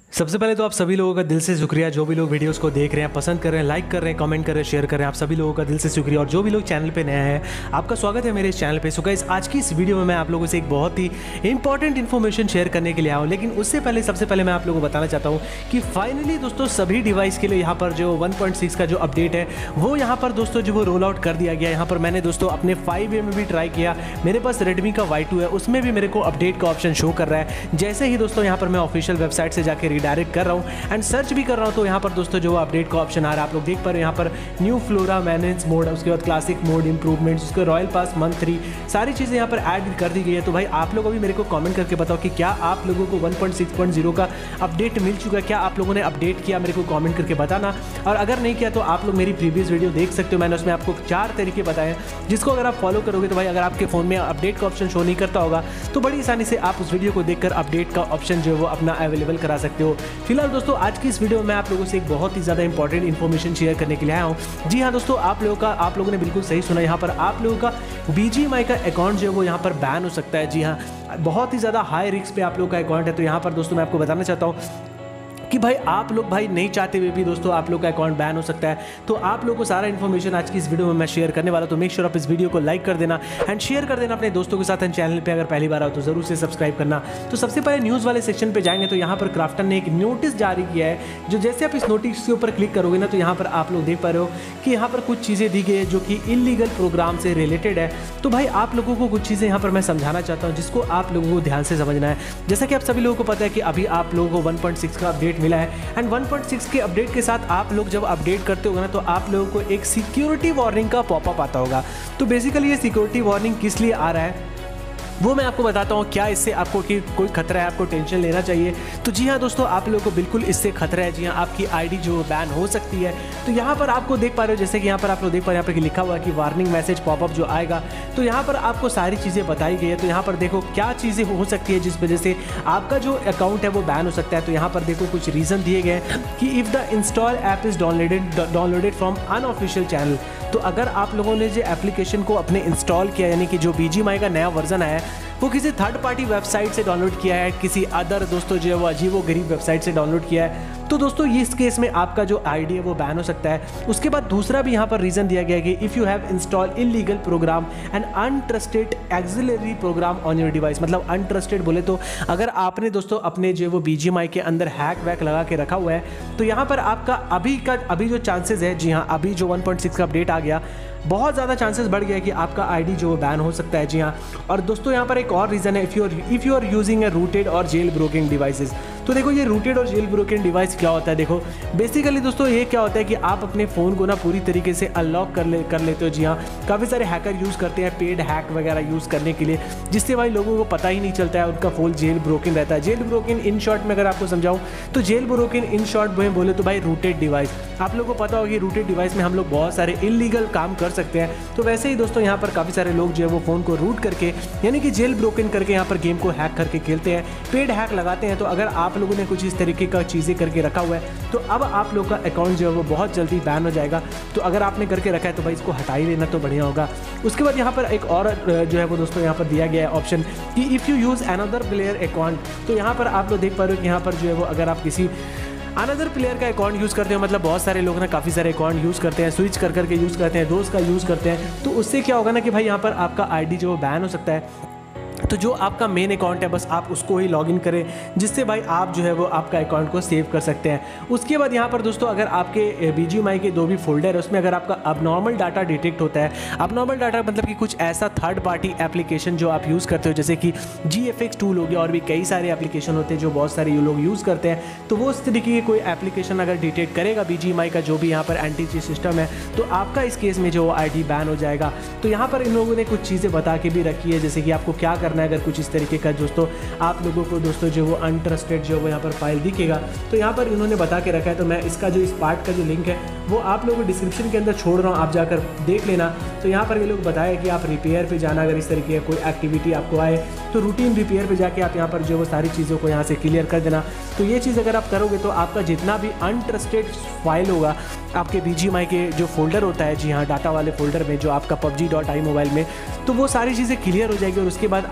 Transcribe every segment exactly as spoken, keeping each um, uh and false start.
सबसे पहले तो आप सभी लोगों का दिल से शुक्रिया, जो भी लोग वीडियोस को देख रहे हैं, पसंद कर रहे हैं, लाइक कर रहे हैं, कमेंट कर रहे हैं, शेयर कर रहे हैं, आप सभी लोगों का दिल से शुक्रिया। और जो भी लोग चैनल पे नया है, आपका स्वागत है मेरे इस चैनल पे। सो गाइस, आज की इस वीडियो में मैं आप लोगों से एक बहुत ही इंपॉर्टेंट इन्फॉर्मेशन शेयर करने के लिए आया हूँ। लेकिन उससे पहले सबसे पहले मैं आप लोगों को बताना चाहता हूँ कि फाइनली दोस्तों सभी डिवाइस के लिए यहाँ पर जो वन पॉइंट सिक्स का जो अपडेट है वो यहाँ पर दोस्तों जो वो रोल आउट कर दिया गया। यहाँ पर मैंने दोस्तों अपने फाइव ए में भी ट्राई किया, मेरे पास रेडमी का वाई टू है, उसमें भी मेरे को अपडेट का ऑप्शन शो कर रहा है। जैसे ही दोस्तों यहाँ पर मैं ऑफिशियल वेबसाइट से जाकर रिडायरेक्ट कर रहा हूँ एंड सर्च भी कर रहा हूँ तो यहाँ पर दोस्तों जो अपडेट का ऑप्शन आ रहा है, आप लोग देख पा रहे हैं यहाँ पर न्यू फ्लोरा मैनेज मोड, उसके बाद क्लासिक मोड, इंप्रूवमेंट्स, उसके रॉयल पास मंथ थ्री, सारी चीज़ें यहाँ पर ऐड कर दी गई है। तो भाई आप लोग अभी मेरे को कमेंट करके बताओ कि क्या आप लोगों को one point six point zero का अपडेट मिल चुका है, क्या आप लोगों ने अपडेट किया, मेरे को कमेंट करके बताना। और अगर नहीं किया तो आप लोग मेरी प्रीवियस वीडियो देख सकते हो, मैंने उसमें आपको चार तरीके बताए जिसको अगर आप फॉलो करोगे तो भाई अगर आपके फ़ोन में अपडेट का ऑप्शन शो नहीं करता होगा तो बड़ी आसानी से आप उस वीडियो को देखकर अपडेट का ऑप्शन जो है वो अपना अवेलेबल करा सकते हो। फिलहाल दोस्तों आज की इस वीडियो में मैं आप लोगों से एक बहुत ही ज़्यादा इंपॉर्टेंट इन्फॉर्मेशन शेयर करने के लिए आया हूँ। जी हाँ दोस्तों, आप लोगों का आप लोगों ने बिल्कुल सही सुना, यहाँ पर आप लोगों का बीजीएमआई का अकाउंट जो है वो यहाँ पर बैन हो सकता है। जी हाँ, बहुत ही ज़्यादा हाई रिस्क पे आप लोगों का अकाउंट है। तो यहाँ पर दोस्तों मैं आपको बताना चाहता हूँ कि भाई आप लोग भाई नहीं चाहते हुए भी दोस्तों आप लोग का अकाउंट बैन हो सकता है। तो आप लोगों को सारा इन्फॉर्मेशन आज की इस वीडियो में मैं शेयर करने वाला, तो मेक श्योर आप इस वीडियो को लाइक कर देना एंड शेयर कर देना अपने दोस्तों के साथ। एंड चैनल पे अगर पहली बार आओ तो जरूर से सब्सक्राइब करना। तो सबसे पहले न्यूज़ वाले सेक्शन पे जाएंगे तो यहाँ पर क्राफ्टन ने एक नोटिस जारी किया है, जो जैसे आप इस नोटिस के ऊपर क्लिक करोगे ना तो यहाँ पर आप लोग देख पा रहे हो कि यहाँ पर कुछ चीज़ें दी गई है जो कि इलीगल प्रोग्राम से रिलेटेड है। तो भाई आप लोगों को कुछ चीज़ें यहाँ पर मैं समझाना चाहता हूँ जिसको आप लोगों को ध्यान से समझना है। जैसा कि आप सभी लोगों को पता है कि अभी आप लोगों को वन पॉइंट सिक्स का अपडेट मिला है एंड वन पॉइंट सिक्स के अपडेट के साथ आप लोग जब अपडेट करते होगा ना तो आप लोगों को एक सिक्योरिटी वार्निंग का पॉपअप आता होगा। तो बेसिकली ये सिक्योरिटी वार्निंग किस लिए आ रहा है वो मैं आपको बताता हूँ। क्या इससे आपको कि कोई खतरा है, आपको टेंशन लेना चाहिए? तो जी हाँ दोस्तों, आप लोगों को बिल्कुल इससे खतरा है। जी हाँ, आपकी आईडी जो बैन हो सकती है। तो यहाँ पर आपको देख पा रहे हो, जैसे कि यहाँ पर आप लोग देख पा रहे हो यहाँ पर लिखा हुआ है कि वार्निंग मैसेज पॉपअप जो आएगा, तो यहाँ पर आपको सारी चीज़ें बताई गई है। तो यहाँ पर देखो क्या चीज़ें हो सकती है जिस वजह से आपका जो अकाउंट है वो बैन हो सकता है। तो यहाँ पर देखो कुछ रीज़न दिए गए हैं कि if the install app is downloaded downloaded from unofficial channel. तो अगर आप लोगों ने जो एप्लीकेशन को अपने इंस्टॉल किया, यानी कि जो बीजीएमआई का नया वर्जन आया है वो किसी थर्ड पार्टी वेबसाइट से डाउनलोड किया है, किसी अदर दोस्तों जो है वो अजीबो गरीब वेबसाइट से डाउनलोड किया है, तो दोस्तों इस केस में आपका जो आईडी है वो बैन हो सकता है। उसके बाद दूसरा भी यहाँ पर रीज़न दिया गया है कि if you have install illegal program and untrusted auxiliary program on your device. मतलब अनट्रस्टेड बोले तो अगर आपने दोस्तों अपने जो वो बीजीएमआई के अंदर हैक वैक लगा के रखा हुआ है तो यहाँ पर आपका अभी का अभी जो चांसेस है, जी हाँ अभी जो वन पॉइंट सिक्स का अपडेट आ गया, बहुत ज़्यादा चांसेस बढ़ गया कि आपका आईडी जो बैन हो सकता है। जी हाँ, और दोस्तों यहाँ पर एक और रीज़न है, if you if you are using a rooted और जेल ब्रोकिंग डिवाइसेस। तो देखो ये रूटेड और जेल ब्रोकिंग डिवाइस क्या होता है? देखो बेसिकली दोस्तों ये क्या होता है कि आप अपने फ़ोन को ना पूरी तरीके से अनलॉक कर ले कर लेते हो। जी हाँ, काफ़ी सारे हैकर यूज़ करते हैं पेड हैक वगैरह यूज़ करने के लिए, जिससे भाई लोगों को पता ही नहीं चलता है, उनका फ़ोन जेल ब्रोकिंग रहता है। जेल ब्रोकिंग इन शॉर्ट में अगर आपको समझाऊँ तो जेल ब्रोकिंग इन शॉर्ट में बोले तो भाई रूटेड डिवाइस। आप लोगों को पता होगा कि रूटेड डिवाइस में हम लोग बहुत सारे इलीगल काम कर सकते हैं। तो वैसे ही दोस्तों यहाँ पर काफ़ी सारे लोग जो है वो फ़ोन को रूट करके यानी कि जेल ब्रोकन करके यहाँ पर गेम को हैक करके खेलते हैं, पेड हैक लगाते हैं। तो अगर आप लोगों ने कुछ इस तरीके का चीज़ें करके रखा हुआ है तो अब आप लोग का अकाउंट जो है वो बहुत जल्दी बैन हो जाएगा। तो अगर आपने करके रखा है तो भाई इसको हटा ही लेना तो बढ़िया होगा। उसके बाद यहाँ पर एक और जो है वो दोस्तों यहाँ पर दिया गया है ऑप्शन कि if you use another player account. तो यहाँ पर आप लोग देख पा रहे हो कि यहाँ पर जो है वो अगर आप किसी अनदर प्लेयर का अकाउंट यूज़ करते हो, मतलब बहुत सारे लोग ना काफ़ी सारे अकाउंट यूज़ करते हैं, स्विच कर करके यूज़ करते हैं, दोस्त का यूज़ करते हैं, तो उससे क्या होगा ना कि भाई यहाँ पर आपका आईडी जो बैन हो सकता है। तो जो आपका मेन अकाउंट है बस आप उसको ही लॉगिन करें, जिससे भाई आप जो है वो आपका अकाउंट को सेव कर सकते हैं। उसके बाद यहाँ पर दोस्तों अगर आपके बीजीएमआई के दो भी फोल्डर है उसमें अगर आपका अबनॉर्मल डाटा डिटेक्ट होता है, अबनॉर्मल डाटा मतलब कि कुछ ऐसा थर्ड पार्टी एप्लीकेशन जो आप यूज़ करते हो जैसे कि जी एफ एक्स टूल हो गया, और भी कई सारे एप्लीकेशन होते हैं जो बहुत सारे ये लोग यूज़ करते हैं, तो वो उस तरीके की कोई एप्लीकेशन अगर डिटेक्ट करेगा बीजीएमआई का जो भी यहाँ पर एंटी चीट सिस्टम है तो आपका इस केस में जो आई डी बैन हो जाएगा। तो यहाँ पर इन लोगों ने कुछ चीज़ें बता के भी रखी है, जैसे कि आपको क्या करना है अगर कुछ इस तरीके का दोस्तों आप लोगों को दोस्तों जो वो अनट्रस्टेड जो वो यहाँ पर फाइल दिखेगा। तो यहाँ पर इन्होंने बता के रखा है, तो मैं इसका जो इस पार्ट का जो लिंक है वो आप लोगों को डिस्क्रिप्शन के अंदर छोड़ रहा हूँ, आप जाकर देख लेना। तो यहाँ पर ये लोग बताया कि आप रिपेयर पे जाना, अगर इस तरीके का कोई एक्टिविटी आपको आए तो रूटीन रिपेयर पे जाके आप यहाँ पर जो वो सारी चीज़ों को यहाँ से क्लियर कर देना। तो ये चीज़ अगर आप करोगे तो आपका जितना भी अनट्रस्टेड फाइल होगा आपके बीजीएमआई के जो फोल्डर होता है, जी हाँ डाटा वाले फोल्डर में जो आपका पबजी डॉट आई मोबाइल में, तो वो सारी चीज़ें क्लियर हो जाएगी और उसके बाद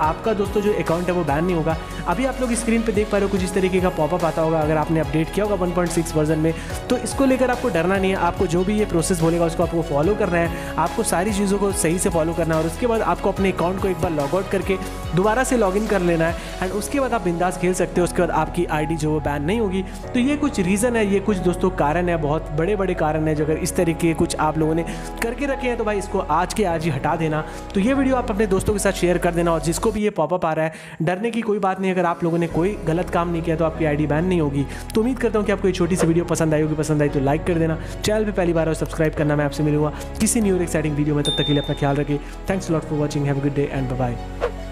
आपका दोस्तों जो अकाउंट है वो बैन नहीं होगा। अभी आप लोग स्क्रीन पे देख पा रहे हो कुछ इस तरीके का पॉपअप आता होगा, अगर आपने अपडेट किया होगा वन पॉइंट सिक्स वर्जन में। तो इसको लेकर आपको डरना नहीं है, आपको जो भी ये प्रोसेस बोलेगा उसको आपको फॉलो करना है, आपको सारी चीज़ों को सही से फॉलो करना है। और उसके बाद आपको अपने अकाउंट को एक बार लॉग आउट करके दोबारा से लॉगिन कर लेना है एंड उसके बाद आप बिंदास खेल सकते हो। उसके बाद आपकी आईडी जो वो बैन नहीं होगी। तो ये कुछ रीज़न है, ये कुछ दोस्तों कारण है, बहुत बड़े बड़े कारण है जो अगर इस तरीके कुछ आप लोगों ने करके रखे हैं तो भाई इसको आज के आज ही हटा देना। तो ये वीडियो आप अपने दोस्तों के साथ शेयर कर देना। और जिसको भी ये पॉपअप आ रहा है, डरने की कोई बात नहीं, अगर आप लोगों ने कोई गलत काम नहीं किया तो आपकी आईडी बैन नहीं होगी। तो उम्मीद करता हूँ कि आपको ये छोटी सी वीडियो पसंद आई होगी। पसंद आई तो लाइक कर देना, चैनल पे पहली बार और सब्सक्राइब करना। मैं आपसे मिलूंगा किसी न्यू एक्साइटिंग वीडियो में, तब तक के लिए अपना ख्याल रखिए। Thanks lot for watching, have a good day and bye bye.